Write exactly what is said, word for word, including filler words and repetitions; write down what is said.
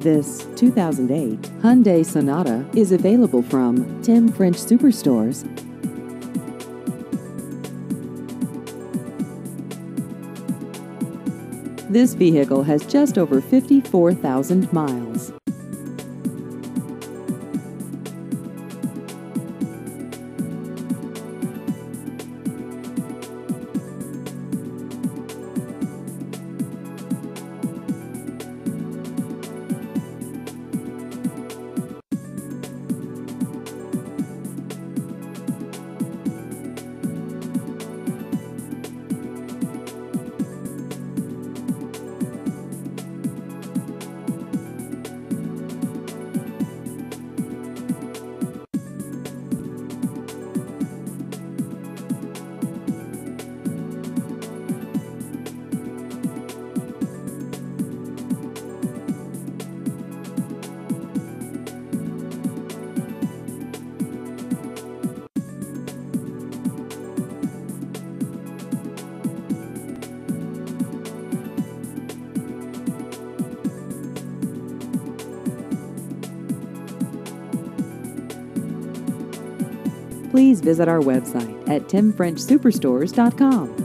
This two thousand eight Hyundai Sonata is available from Tim French Superstores. This vehicle has just over fifty-four thousand miles. Please visit our website at tim french superstores dot com.